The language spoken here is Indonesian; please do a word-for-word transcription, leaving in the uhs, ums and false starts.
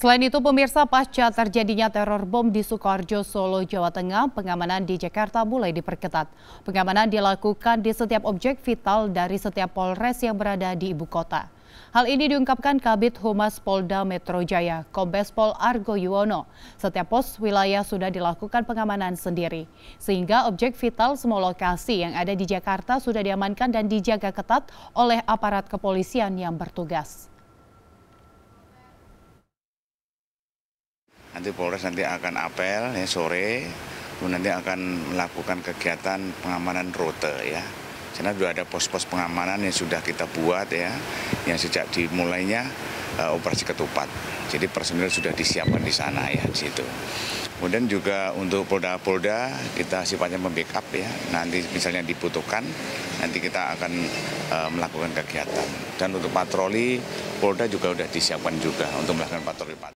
Selain itu, pemirsa, pasca terjadinya teror bom di Sukoharjo, Solo, Jawa Tengah, pengamanan di Jakarta mulai diperketat. Pengamanan dilakukan di setiap objek vital dari setiap Polres yang berada di ibu kota. Hal ini diungkapkan Kabid Humas Polda Metro Jaya, Kombes Pol Argo Yuwono. Setiap pos wilayah sudah dilakukan pengamanan sendiri, sehingga objek vital semua lokasi yang ada di Jakarta sudah diamankan dan dijaga ketat oleh aparat kepolisian yang bertugas. Nanti Polres nanti akan apel ya, sore, kemudian nanti akan melakukan kegiatan pengamanan rute ya. Karena sudah ada pos-pos pengamanan yang sudah kita buat ya, yang sejak dimulainya uh, operasi ketupat. Jadi personil sudah disiapkan di sana ya di situ. Kemudian juga untuk polda-polda kita sifatnya membackup ya. Nanti misalnya dibutuhkan, nanti kita akan uh, melakukan kegiatan. Dan untuk patroli, polda juga sudah disiapkan juga untuk melakukan patroli.